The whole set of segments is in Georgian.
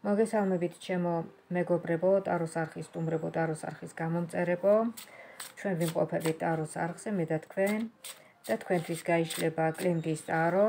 მოგესალმებით ჩემო მეგობრებო, ტაროს არხის სტუმრებო, ტაროს არხის გამომწერებო. ჩვენ ვიმყოფებით ტაროს არხზე, მე და თქვენ და თქვენთვის გაიშლება კლიმტის ტარო.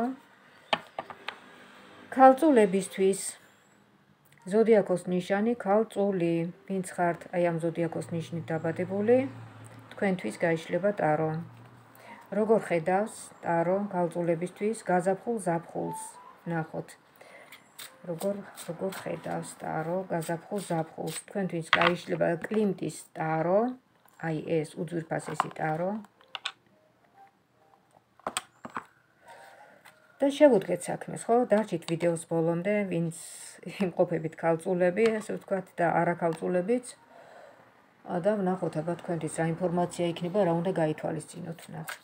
ქალწულებისთვის ზოდიაქოს ნიშანი ქალწული, ვინც ხართ აი ამ ზოდიაქოს ნიშნით დაბადებული, თქვენთვის გაიშლება ტარო. როგორ ხედავს ტარო ქალწულებისთვის გაზაფხულ ზაფხულს? ნახოთ. როგორ ხედავს ტარო გაზაფხულ ზაფხულს? თქვენთვის გაიშლება კლიმტის ტარო, აი ეს უძვირფასესი ტარო. და შევუდგეთ საქმეს, ხო? დარჩით ვიდეოს ბოლომდე, ვინც იმყოფებით ქალწულები, ასე ვთქვათ, და არაქალწულებიც. და ვნახოთ, აბა თქვენთვის რა ინფორმაცია იქნება, რა უნდა გაითვალისწინოთ, ნახოთ.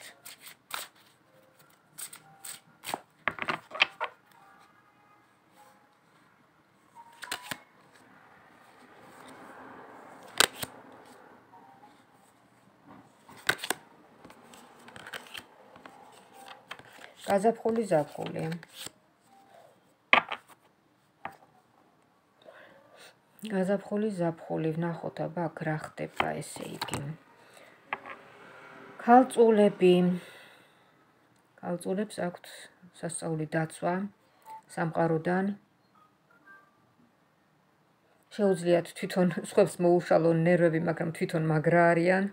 გაზაფხული ზაფხული. გაზაფხული ზაფხული, ვნახოთ, აბა აქ რა ხდება, ესე იგი. ქალწულებს აქვთ სასწაული დაცვა სამყაროდან. შეუძლიათ თვითონ სხვებს მოუშალონ ნერვები, მაგრამ თვითონ მაგრა არიან.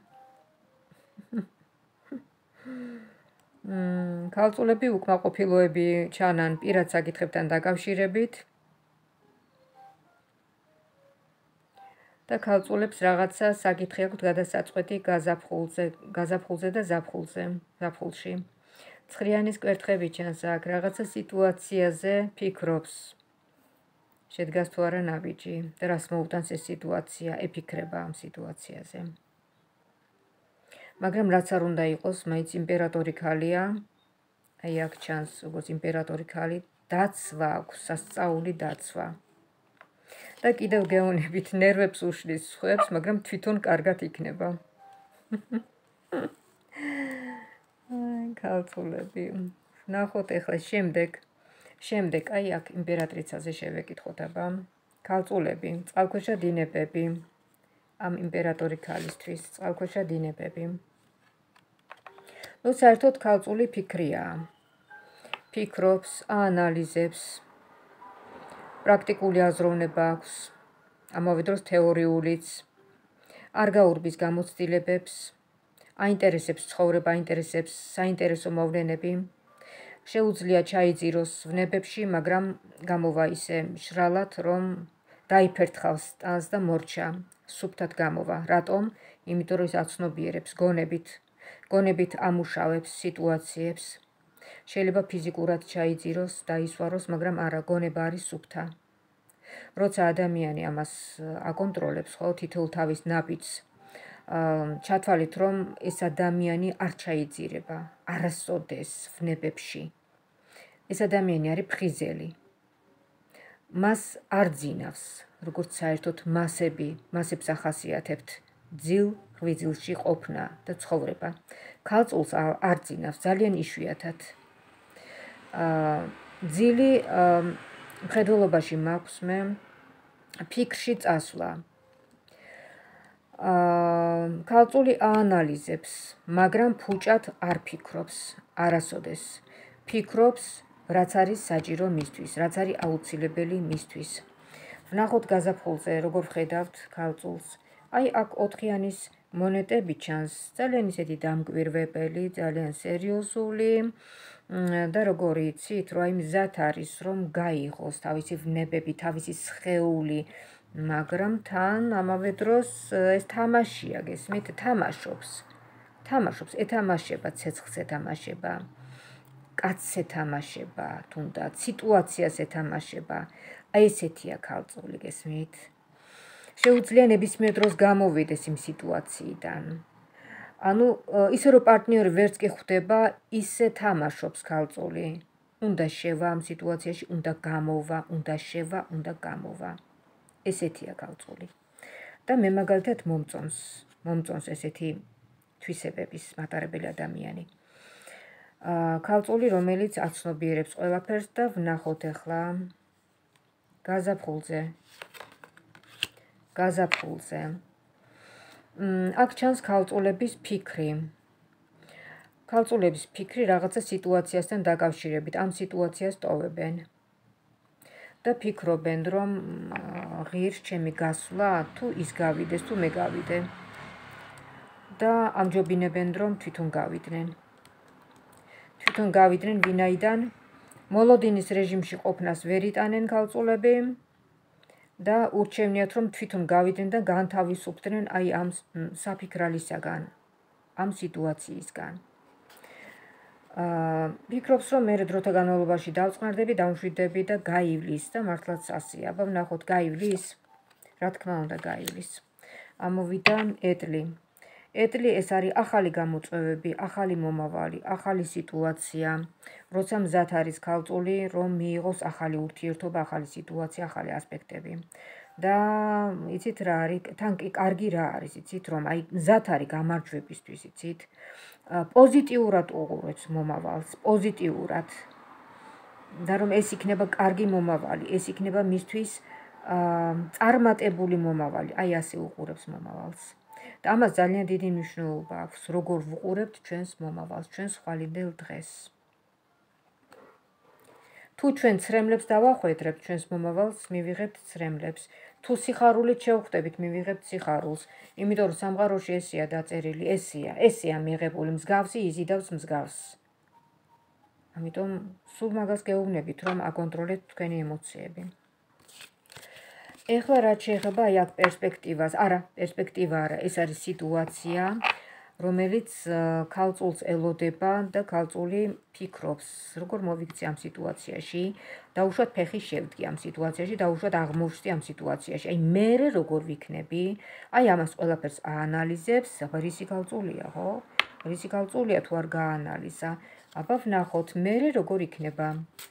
ქალწულები უკმაყოფილოები ჩანან პირად საკითხებთან დაკავშირებით. და ქალწულებს რაღაცა საკითხი აქვთ გადასაწყვეტი გაზაფხულზე და ზაფხულში. ცხრიანის კვერთხები ჩანს აქ, რაღაცა სიტუაციაზე ფიქრობს. შედგას თუ არა ნაბიჯი და რას მოუტანს ეს სიტუაცია, ეფიქრება ამ სიტუაციაზე. მაგრამ რაც არ უნდა იყოს, მაინც იმპერატორი ქალია. აი აქ ჩანს როგორც იმპერატორი ქალი, დაცვა აქვს, სასწაული დაცვა. და კიდევ გეუნებით ნერვებს უშლის სხვებს, მაგრამ თვითონ კარგად იქნება. ქალწულები. ნახოთ ახლა შემდეგ აი აქ იმპერატრიცაზე შევეკითხოთ, აბა. ქალწულები, წყალქვეშა დინებები. ამ იმპერატორი ქალისთვის წყალქვეშა დინებები. ნუ საერთოდ ქალწული ფიქრია. ფიქრობს, აანალიზებს. პრაქტიკული აზროვნება აქვს, ამავე დროს თეორიულიც. არ გაურბის გამოცდილებებს, აინტერესებს ცხოვრება, აინტერესებს საინტერესო მოვლენები. შეუძლია ჩაიძიროს ვნებებში, მაგრამ გამოვა ისე მშრალად, რომ დაიფერთხავს ტანს და მორჩა, სუფთად გამოვა. რატომ? იმიტომ რომ ის აცნობიერებს გონებით ამუშავებს სიტუაციებს. შეიძლება ფიზიკურად ჩაიძიროს, დაისვაროს, მაგრამ არა, გონება არის სუფთა. როცა ადამიანი ამას აკონტროლებს, ხო, თითოეულ თავის ნაბიჯს, ჩათვალით, რომ ეს ადამიანი არ ჩაიძირება, არასოდეს ვნებებში. ეს ადამიანი არის ფხიზელი. მას არ ძინავს, როგორც საერთოდ მასებს ახასიათებთ ძილ ღვიძლში ყოფნა და ცხოვრება. ქალწულს არ ძინავს, ძალიან იშვიათად. ძილი მხედველობაში მაქვს მე ფიქრში წასვლა. ქალწული აანალიზებს, მაგრამ ფუჭად არ ფიქრობს, არასოდეს. ფიქრობს, რაც არის საჭირო მისთვის, რაც არის აუცილებელი მისთვის. ვნახოთ გაზაფხულზე, როგორ ხედავთ ქალწულს. აი აქ 4-იანის მონეტები ჩანს, ძალიან ისეთი დამკვირვებელი, ძალიან სერიოზული. და როგორი იცით, რომ აი მზად არის, რომ გაიღოს თავისი ვნებები, თავისი სხეული, მაგრამ თან ამავე დროს ეს თამაშია, გესმით, თამაშობს, ეთამაშება, ცეცხლს ეთამაშება, კაცს ეთამაშება, თუნდაც სიტუაციას ეთამაშება. აი ესეთია ქალწული, გესმით. შეუძლია ნებისმიერ დროს გამოვიდეს იმ სიტუაციიდან. ანუ ისე რომ პარტნიორი ვერც კი ხვდება, ისე თამაშობს ქალწული. უნდა შევა ამ სიტუაციაში, უნდა გამოვა, უნდა შევა, უნდა გამოვა. ესეთია ქალწული. და მე მაგალითად მომწონს ესეთი თვისებების მატარებელი ადამიანი. ქალწული, რომელიც აცნობიერებს ყველაფერს და ვნახოთ ახლა გაზაფხულზე. აქ ჩანს ქალწულების ფიქრი. ქალწულების ფიქრი რაღაცა სიტუაციასთან დაკავშირებით ამ სიტუაციას ტოვებენ და ფიქრობენ, რომ ღირს ჩემი გასვლა თუ ის გავიდეს თუ მე გავიდე და ამჯობინებენ, რომ თვითონ გავიდნენ. ვინაიდან მოლოდინის რეჟიმში ყოფნას ვერ იტანენ ქალწულები და ურჩევნიათ, რომ თვითონ გავიდნენ და განთავისუფლდნენ აი ამ საფიქრალისაგან, ამ სიტუაციისგან. ფიქრობს, რომ მე დროთა განმავლობაში დავწყნარდები, დამშვიდები და გაივლის და მართლაც ასეა. აბა ვნახოთ, გაივლის? რა თქმა უნდა, გაივლის. ამოვიდა ეტლი. ეტლი ეს არის ახალი გამოწვევები, ახალი მომავალი, ახალი სიტუაცია, როცა მზად არის ქალწული, რომ მიიღოს ახალი ურთიერთობა, ახალი სიტუაცია, ახალი ასპექტები. და იცით რა არის, თან კი კარგი რა არის, იცით, რომ აი მზად არის გამარჯვებისთვის, იცით, პოზიტიურად უყურებს მომავალს, პოზიტიურად. და რომ ეს იქნება კარგი მომავალი, ეს იქნება მისთვის წარმატებული მომავალი, აი ასე უყურებს მომავალს. და ამას ძალიან დიდი მნიშვნელობა აქვს, როგორ ვუყურებთ ჩვენს მომავალს, ჩვენს ხვალინდელ დღეს. თუ ჩვენ ცრემლებს დავახვედრებთ ჩვენს მომავალს, მივიღებთ ცრემლებს. თუ სიხარულით შევხვდებით, მივიღებთ სიხარულს. იმიტომ რომ სამყაროში ესეა დაწერილი, ესეა მიღებული, მსგავსი იზიდავს მსგავსს. ამიტომ სულ მაგას გეუბნებით, რომ აკონტროლეთ თქვენი ემოციები. ეხლა რაც შეეხება აი აქ პერსპექტივას, პერსპექტივა არა, ეს არის სიტუაცია, რომელიც ქალწულს ელოდება და ქალწული ფიქრობს, როგორ მოვიქცე ამ სიტუაციაში, დაუშვათ ფეხი შევდგი ამ სიტუაციაში, დაუშვათ აღმოჩნდი ამ სიტუაციაში. აი მერე როგორ ვიქნები, აი ამას ყველაფერს აანალიზებს, რისი ქალწულია, ხო? რისი ქალწულია თუ არ გააანალიზა. აბა ვნახოთ, მერე როგორ იქნება.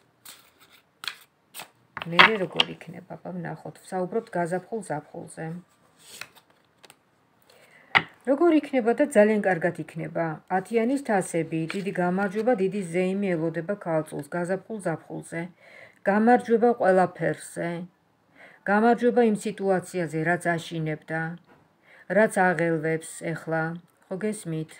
აბა ვნახოთ, ვსაუბრობთ გაზაფხულ-ზაფხულზე. როგორ იქნება და ძალიან კარგად იქნება. 10-იანის თასები, დიდი გამარჯვება, დიდი ზეიმი ელოდება ქალწულს გაზაფხულ-ზაფხულზე. გამარჯვება ყველაფერზე. გამარჯვება იმ სიტუაციაზე, რაც აშინებდა, რაც აღელვებს ეხლა, ხო გესმით?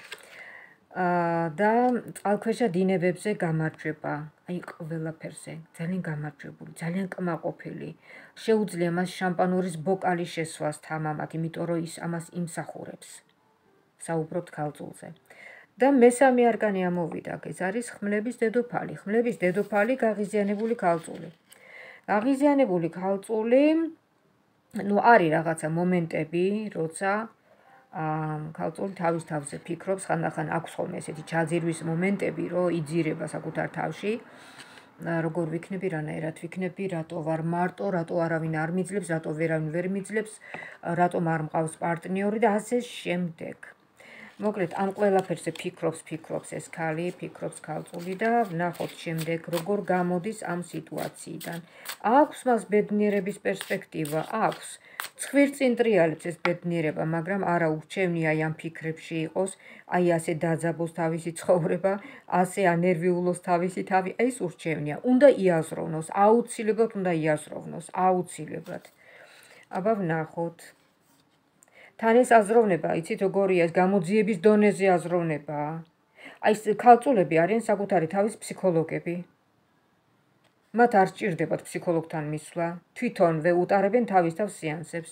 და წყალქვეშა დინებებზე გამარჯვება, აი ყველაფერზე, ძალიან გამარჯვებული, ძალიან კმაყოფილი. შეუძლია მას შამპანურის ბოკალი შესვას თამამად, იმიტომ რომ ის ამას იმსახურებს. საუბრობთ ქალწულზე. და მესამე არკანი ამოვიდა, ეს არის ხმლების დედოფალი. ხმლების დედოფალი გაღიზიანებული ქალწული. გაღიზიანებული ქალწული, არის რაღაცა მომენტები, როცა ქალწული თავის თავზე ფიქრობს, ხანდახან აქვს ხოლმე ესეთი ჩაძირვის მომენტები, რომ იძირება საკუთარ თავში, როგორ ვიქნები, რანაირად ვიქნები, რატო ვარ მარტო, რატო არავინ არ მიძლებს, რატო ვერავინ ვერ მიძლებს, რატომ არ მყავს პარტნიორი და ასე შემდეგ. მოკლედ, ამ ყველაფერზე ფიქრობს ეს ქალი, ფიქრობს ქალწული და ვნახოთ შემდეგ, როგორ გამოდის ამ სიტუაციიდან. აქვს მას ბედნიერების პერსპექტივა, აქვს. ცხვირწინ ტრიალებს ეს ბედნიერება, მაგრამ არა ურჩევნია აი ამ ფიქრებში იყოს, აი ასე დაძაბოს თავისი ცხოვრება, ასე ანერვიულოს თავისი თავი, ეს ურჩევნია. უნდა იაზროვნოს, აუცილებლად უნდა იაზროვნოს, აუცილებლად. აბა ვნახოთ. თან ეს აზროვნება, იცით როგორია, გამოძიების დონეზე აზროვნება. აი ქალწულები არიან საკუთარი თავის ფსიქოლოგები. მათ არ სჭირდებათ ფსიქოლოგთან მისვლა, თვითონვე უტარებენ თავის თავს სეანსებს.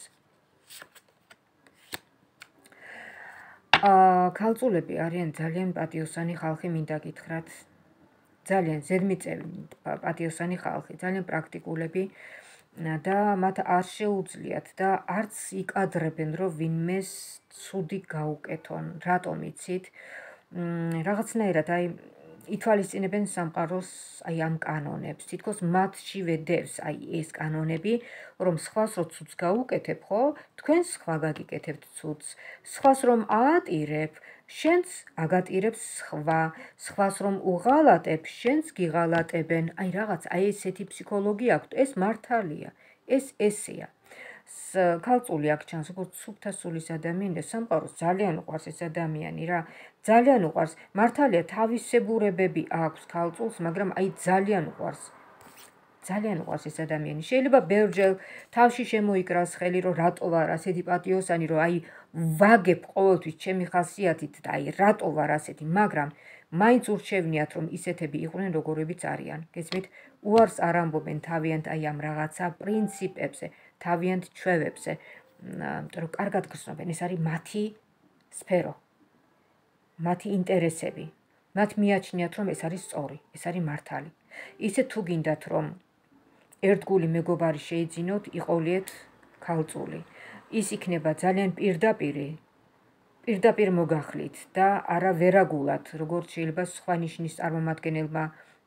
ქალწულები არიან ძალიან პატიოსანი ხალხი, მინდა გითხრათ. ძალიან ზედმიწევი პატიოსანი ხალხი, ძალიან პრაქტიკულები და მათ არ შეუძლიათ და არც იკადრებენ, რომ ვინმეს ცუდი გაუკეთონ. რატომ იცით? რაღაცნაირად აი ითვალისწინებენ სამყაროს აი ამ კანონებს. თითქოს მათშივე დევს აი ეს კანონები, რომ სხვას რო ცუდს გაუკეთებ, ხო? თქვენ სხვა გაგიკეთებთ ცუდს. სხვას რომ აატირებ, შენც აგატირებს სხვა. სხვას რომ უღალატებ, შენც გიღალატებენ. აი რაღაც აი ესეთი ფსიქოლოგია აქვთ, ეს მართალია. ეს ესეა. ქალწული აქ ჩანს, როგორც სუფთა სულის ადამიანი და სამყაროს ძალიან უყვარს ეს ადამიანი რა. ძალიან უყვარს. მართალია თავისებურებები აქვს ქალწულს, მაგრამ აი ძალიან უყვარს. ძალიან უყვარს ეს ადამიანი. შეიძლება ბევრჯერ თავში შემოიკრას ხელი, რომ რატო ვარ ასეთი პატიოსანი, რომ აი ვაგებ ყოველთვის ჩემი ხასიათით და აი რატო ვარ ასეთი, მაგრამ მაინც ურჩევნიათ, რომ ისეთები იყვნენ, როგორებიც არიან. გესმით, უარს არ ამბობენ თავიანთ აი ამ რაღაცა პრინციპებზე, თავიანთ ჩვევებზე, იმიტომ რომ კარგად გრძნობენ, ეს არის მათი სფერო, მათი ინტერესები. მათ მიაჩნიათ, რომ ეს არის სწორი, ეს არის მართალი. ისე თუ გინდათ, რომ ერთგული მეგობარი შეიძინოთ, იყოლიეთ ქალწული. ის იქნება ძალიან პირდაპირ მოგახლით და არა ვერაგულად, როგორც შეიძლება სხვა ნიშნის წარმომადგენელმა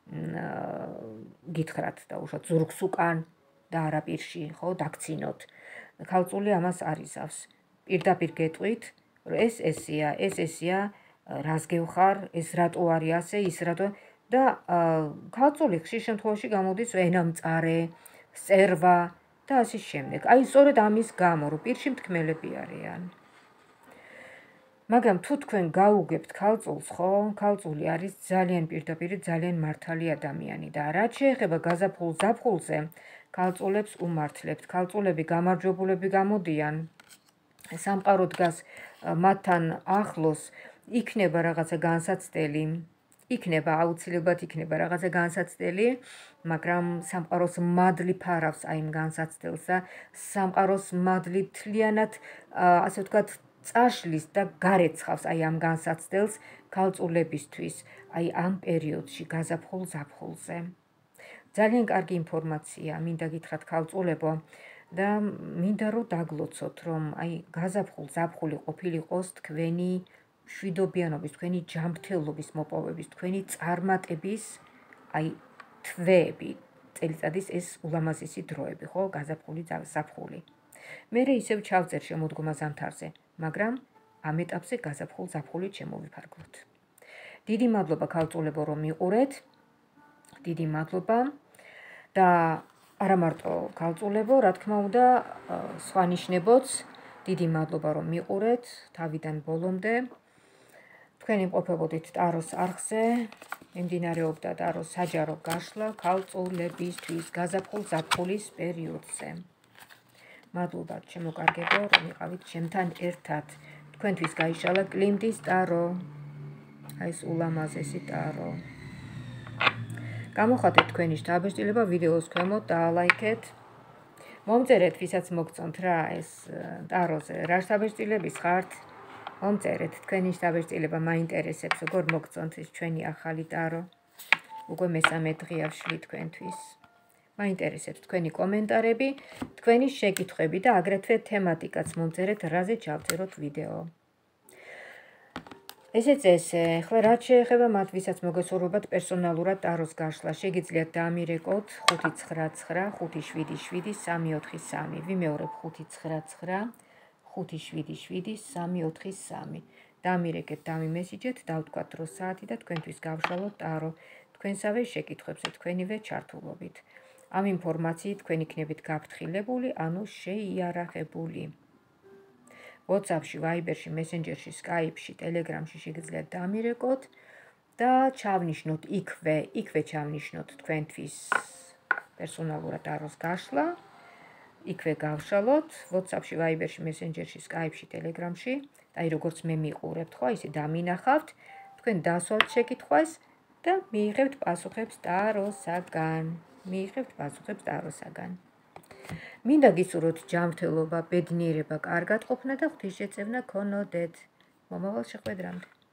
გითხრათ და უშოთ ზურგს უკან და არა პირში, ხო, დაგცინოთ. ქალწული ამას არ იზავს. პირდაპირ გეტყვით, რომ ეს ესეა, რას გევხარ, ეს რატო არის ასე, ის რატო და ქალწული ხშირ შემთხვევაში გამოდის ენამწარე, სერვა და ასე შემდეგ. აი სწორედ ამის გამო, რომ პირში მთქმელები არიან. მაგრამ თუ თქვენ გაუგებთ ქალწულს, ხო, ქალწული არის ძალიან პირდაპირ, ძალიან მართალი ადამიანი და რაც შეეხება გაზაფხულ-ზაფხულზე, ქალწულებს უმართლებთ. ქალწულები გამარჯვებულები გამოდიან. სამყარო დგას მათთან ახლოს, იქნება რაღაცა განსაცდელი, აუცილებლად იქნება რაღაცა განსაცდელი, მაგრამ სამყაროს მადლი ფარავს აი იმ განსაცდელს და სამყაროს მადლი თლიანად, ასე ვთქვათ, წაშლის და გარეცხავს აი ამ განსაცდელს ქალწულებისთვის, აი ამ პერიოდში გაზაფხულ-ზაფხულზე. ძალიან კარგი ინფორმაცია, მინდა გითხრათ ქალწულებო და მინდა რომ დაგლოცოთ, რომ აი გაზაფხულ-ზაფხული ყოფილიყოს თქვენი მშვიდობიანობის, თქვენი ჯანმრთელობის მოპოვების, თქვენი წარმატების აი თვეები, წელიწადის ეს ულამაზესი დროები, ხო, გაზაფხული-ზაფხული. მერე ისევ ჩავწერ შემოდგომა ზამთარზე, მაგრამ ამ ეტაპზე გაზაფხულ-ზაფხულით შემოვიფარგლოთ. დიდი მადლობა ქალწულებო, რომ მიყურეთ. დიდი მადლობა და არა მარტო ქალწულებო, რა თქმა უნდა, სხვა ნიშნებოც დიდი მადლობა, რომ მიყურეთ თავიდან ბოლომდე. თქვენ იმყოფებოდით ტაროს არხზე, მიმდინარეობდა ტაროს საჯარო გაშლა ქალწულებისთვის გაზაფხულ-ზაფხულის პერიოდზე. მადლობა ჩემო კარგებო, რომ იყავით ჩემთან ერთად. თქვენთვის გაიშალა კლიმტის ტარო. აი ეს ულამაზესი ტარო. გამოხატეთ თქვენი შთაბეჭდილება ვიდეოს ქვემოთ, დაალაიქეთ. მომწერეთ, ვისაც მოგწონთ რა ეს ტაროზე, რა შთაბეჭდილების ხართ. მომწერეთ, თქვენი შთაბეჭდილება მაინტერესებს, როგორ მოგწონთ ეს ჩვენი ახალი ტარო. უკვე მესამე დღეა ვშლი თქვენთვის. მაინტერესებს თქვენი კომენტარები, თქვენი შეკითხვები და აგრეთვე თემატიკაც მომწერეთ, რაზე ჩავწეროთ ვიდეო. ესეც ესე, ახლა რაც შეეხება მათ, ვისაც მოგესურვებათ პერსონალურად ტაროს გაშლა, შეგიძლიათ დაამირეკოთ 599 577 343. ვიმეორებ 599 577 343. დაამირეკეთ, დამიმესიჯეთ, დავთქვათ დრო საათი და თქვენთვის გავშალოთ ტარო, თქვენსავე შეკითხვებზე, თქვენივე ჩართულობით. ამ ინფორმაციით თქვენ იქნებით გაფრთხილებული, ანუ შეიარაღებული. WhatsApp-ში, Viber-ში, Messenger-ში, Skype-ში, Telegram-ში შეგიძლიათ დამირეკოთ და ჩავნიშნოთ იქვე ჩავნიშნოთ თქვენთვის პერსონალურად ტაროს გაშლა, იქვე გავშალოთ WhatsApp-ში, Viber-ში, Messenger-ში, Skype-ში, Telegram-ში და აი როგორც მე მიყურებთ, ხო, ისე დამინახავთ, თქვენ დასვათ შეკითხვას და მიიღებთ პასუხებს ტაროსაგან. მინდა გისურვოთ ჯანმრთელობა, ბედნიერება, კარგად ყოფნა და ღვთისშეწევნა გქონოდეთ. მომავალ შეხვედრამდე.